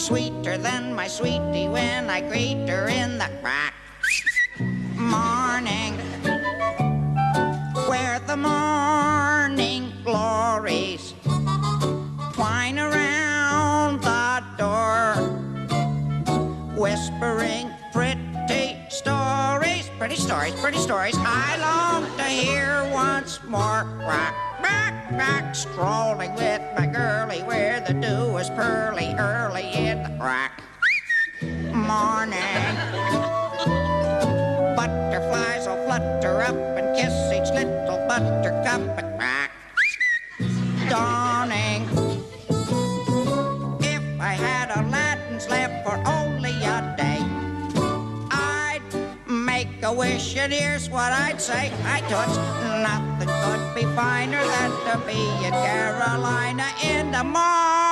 sweeter than my sweetie when I greet her in the crack morning, where the morning glories twine around the door, whispering pretty stories, pretty stories, pretty stories I long to hear once more. Quack, quack, quack, strolling with my girlie where the dew is pearly early in the crack morning. Butterflies will flutter up and kiss each little buttercup at crack dawning. If I had Aladdin's lamp for only a day, I'd make a wish, and here's what I'd say. I touch nothing could be finer than to be in Carolina in the morning.